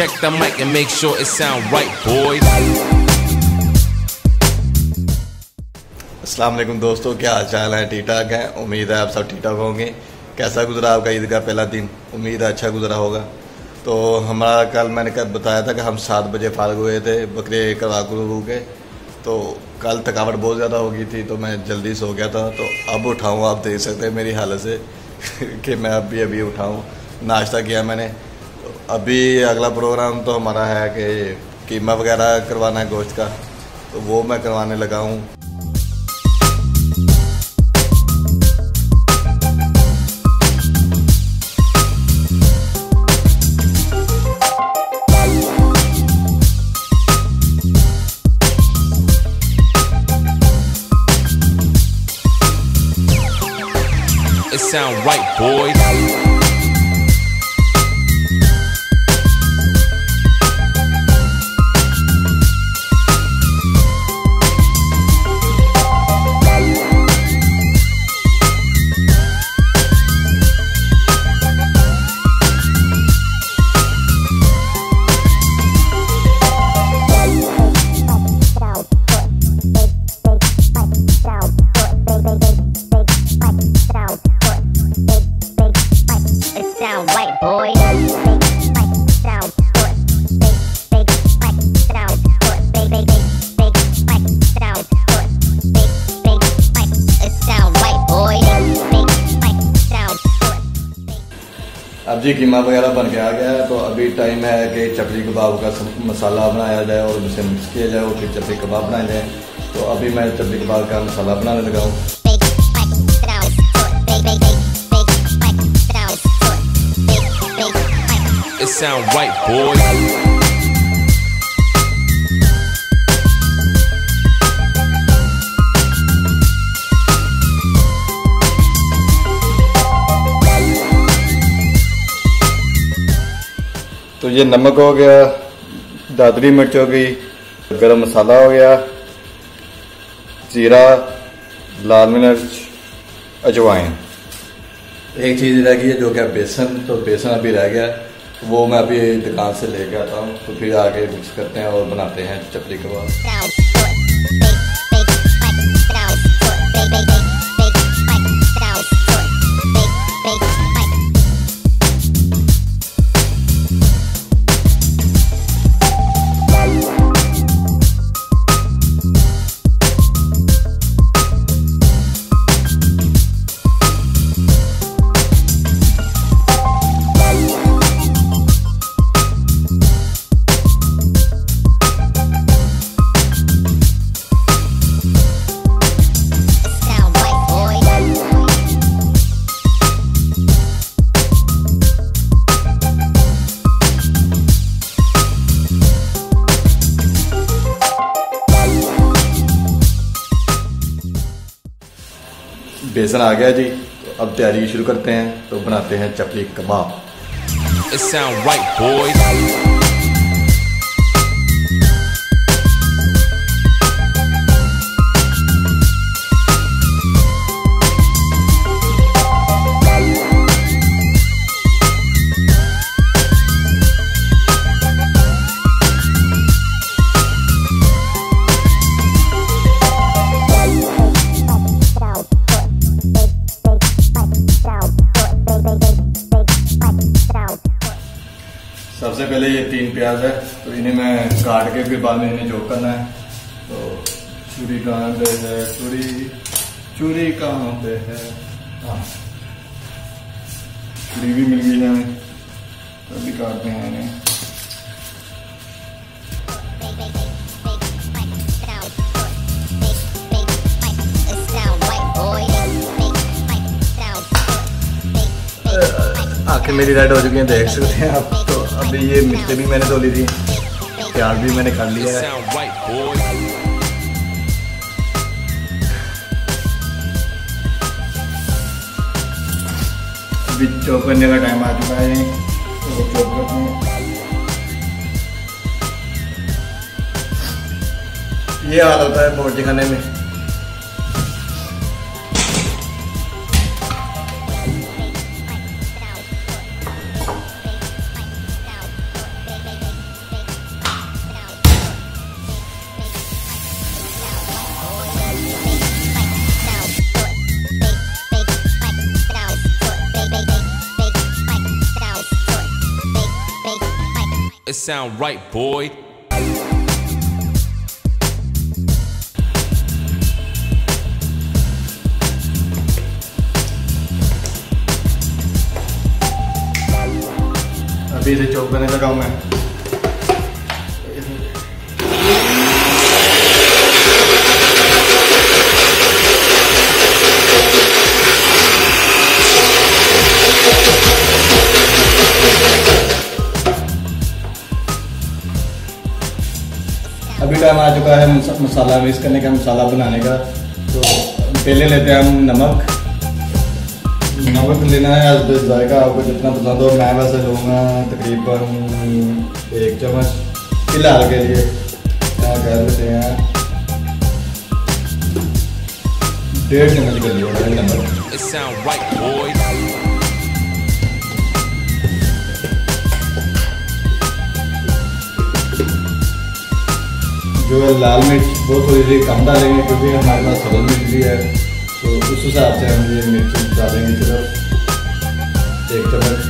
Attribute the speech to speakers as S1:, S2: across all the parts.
S1: check the mic and make sure it sound right, boys.
S2: अस्सलाम वालेकुम दोस्तों, क्या हाल चाल है? ठीक ठाक है। उम्मीद है आप सब ठीक ठाक होंगे। कैसा गुजरा आपका ईद का पहला दिन? उम्मीद है अच्छा गुजरा होगा। तो हमारा कल मैंने कल बताया था कि हम 7 बजे फारग हुए थे बकरे करवा करवू के। तो कल थकावट बहुत ज़्यादा हो गई थी तो मैं जल्दी सो गया था। तो अब उठाऊँ, आप देख सकते हैं मेरी हालत से कि मैं अभी उठाऊँ। नाश्ता किया मैंने। तो अभी अगला प्रोग्राम तो हमारा है कि कीमा वगैरह करवाना है गोश्त का, तो वो मैं करवाने लगा हूँ।
S1: It sound right, boys.
S2: अब जी कीमा वगैरह बन के आ गया है। तो अभी टाइम है कि चपली कबाब का मसाला बनाया जाए और उसे मिक्स किया जाए और फिर चपली कबाब बनाए जाए। तो अभी मैं चपली कबाब का मसाला बनाने लगा हूँ।
S1: It sound right, boys.
S2: तो ये नमक हो गया, दादरी मिर्च हो गई, गरम मसाला हो गया, जीरा, लाल मिर्च, अजवाइन। एक चीज़ रह गई है जो कि बेसन। तो बेसन अभी रह गया, वो मैं अभी दुकान से लेके आता हूँ। तो फिर आगे मिक्स करते हैं और बनाते हैं चपली कबाब। बेसन आ गया जी। तो अब तैयारी शुरू करते हैं। तो बनाते हैं चपली कबाब।
S1: It sound right, boys.
S2: सबसे पहले ये 3 प्याज है, तो इन्हें मैं काट के फिर बाद में इन्हें चॉप करना है। तो छुरी कहाँ पे है? छुरी कहाँ पे है? हाँ, छुरी भी मिल गई है हमें। तो अभी काटते हैं इन्हें। आंखें मेरी रेड हो चुकी हैं, देख सकते हैं आप। तो अभी ये मिर्चें भी मैंने धो ली थी, प्याज भी मैंने कर लिया है। अभी चॉप करने का टाइम आ चुका है, तो चॉप करते हैं। ये हाल होता है बोटी खाने में।
S1: It sound right, boy.
S2: अभी इसे चॉप करने लगा हूं मैं। अभी टाइम आ चुका है मसाला मिक्स करने का, मसाला बनाने का। तो पहले लेते हैं हम नमक। नमक लेना है जायका आपको जितना पसंद हो। मैं वैसे लूँगा तकरीबन 1 चम्मच फिलहाल के लिए। कह देते हैं 1.5 चम्मच कर लिया नमक।
S1: It sound right, boy.
S2: जो है लाल मिर्च वो थोड़ी सी कम डालेंगे क्योंकि हमारे पास सब्ज़ मिर्च भी है, तो उस हिसाब से हम ये मिर्च डालेंगे सिर्फ 1 चम्मच।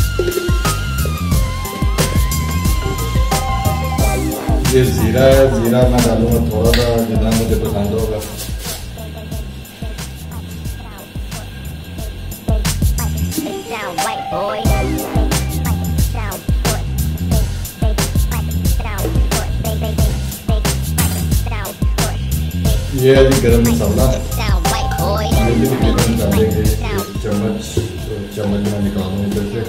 S2: ये ज़ीरा है, ज़ीरा मैं डालूंगा थोड़ा सा जितना मुझे पसंद होगा। ये है जी गरम मसाला, ये भी तकरीबन डालेंगे 1 चम्मच। तो चम्मच में निकालूंगा इधर से।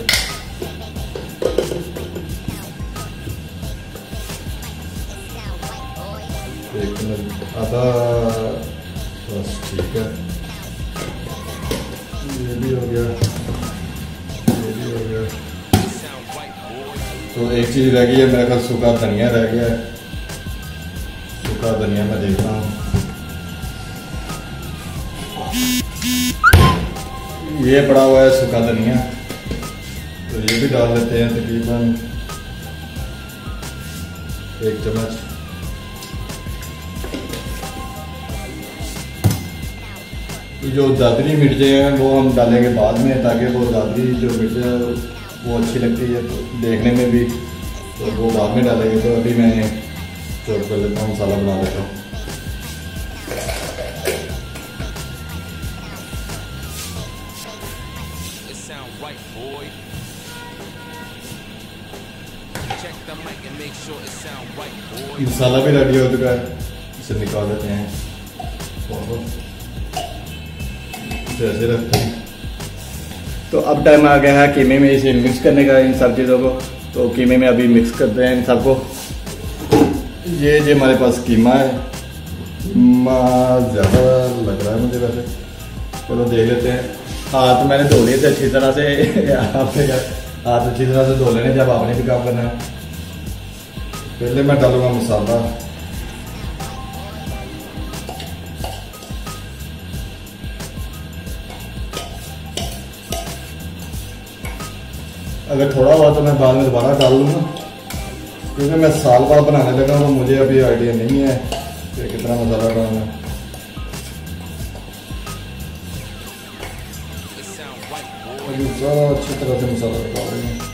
S2: एक चम्मच आधा, बस ठीक है। ये भी हो गया, ये भी हो गया। तो एक चीज़ रह गई है मेरे ख्याल, सूखा धनिया रह गया है। सूखा धनिया मैं देखता हूँ। ये पड़ा हुआ है सूखा धनिया, तो ये भी डाल लेते हैं तकरीबन 1 चम्मच। जो दादरी मिर्चें हैं वो हम डालेंगे बाद में, ताकि वो दादरी जो मिर्चें हैं वो अच्छी लगती है तो देखने में भी, तो वो बाद में डालेंगे। तो अभी मैं चॉप कर लेता हूँ, मसाला बना लेता हूँ।
S1: Right, boy. Check the mic and make sure it sound right, boy.
S2: मसाला भी रेडी हो चुका है, इसे निकाल लेते हैं। ऐसे रखते हैं। तो अब टाइम आ गया है कीमे में इसे मिक्स करने का, इन सब चीज़ों को। तो कीमे में अभी मिक्स करते हैं इन सबको। ये जो हमारे पास कीमा है, कीमा ज़्यादा लग रहा है मुझे वैसे, चलो देख लेते हैं। हाथ मैंने धो लिए थे अच्छी तरह से। आपने हाथ अच्छी तरह से धो लेने जब आपने भी काम करना है। पहले मैं डालूंगा मसाला। अगर थोड़ा हुआ तो मैं बाद में दोबारा डाल लूँगा, क्योंकि मैं साल बाद बनाने लगा हूँ, मुझे अभी आइडिया नहीं है कि कितना मसाला डालना है। अभी ज़्यादा अच्छी तरह से मसाला डाल रहे हैं।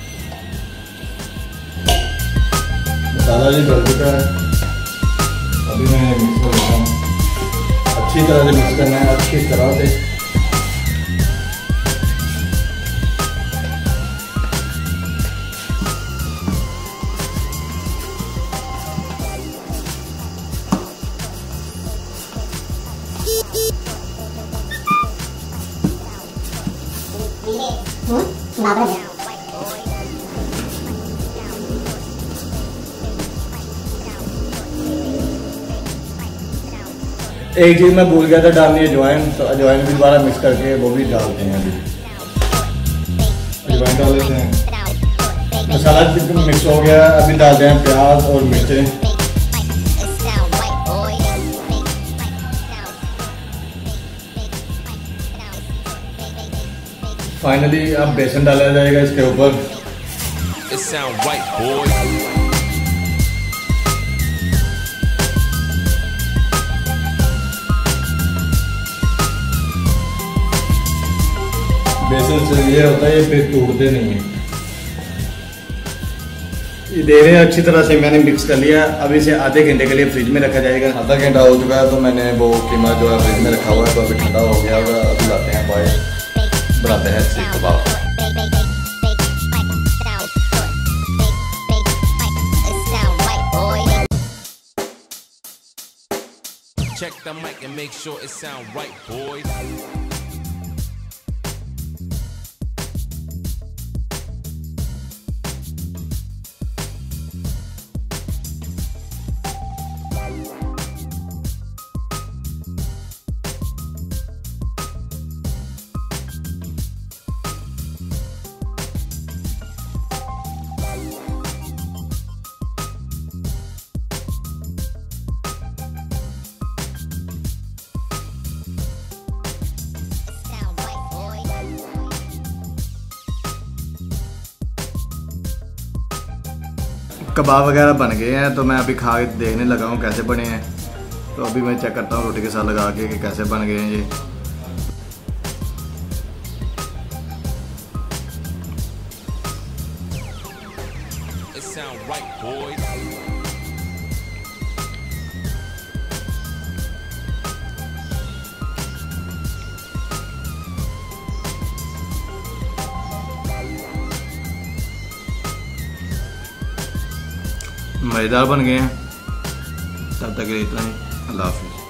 S2: मसाला जी डल चुका है, अभी मैं मिक्स कर लेता हूँ। अच्छी तरह से मिक्स करना है, अच्छी तरह से। एक चीज़ मैं भूल गया था डालनी है अजवाइन, तो अजवाइन भी दोबारा मिक्स करके वो भी डालते हैं। अभी अजवाइन डाल लेते हैं। मसाला मिक्स हो गया, अभी डालते हैं प्याज और मिर्चें। फाइनली अब बेसन डाला जाएगा इसके ऊपर।
S1: It sound right, boy. बेसन से ये होता है, फिर टूटते नहीं है।
S3: ये देख रहे हैं अच्छी तरह से मैंने मिक्स कर लिया। अब इसे आधे घंटे के लिए फ्रिज में रखा जाएगा।
S2: आधा घंटा हो चुका है तो मैंने वो कीमा जो है फ्रिज में रखा हुआ है, तो अभी ठंडा हो गया होगा। अभी लाते हैं बॉयल, बनाते हैं सीख कबाब।
S1: Check the mic and make sure it sound right, boys.
S3: कबाब वगैरह बन गए हैं तो मैं अभी खा के देखने लगा हूँ कैसे बने हैं। तो अभी मैं चेक करता हूँ रोटी के साथ लगा के कि कैसे बन गए हैं ये।
S1: It sound right, boys.
S3: मज़ेदार बन गए हैं। तब तक के लिए इतना ही। अल्लाह हाफिज़।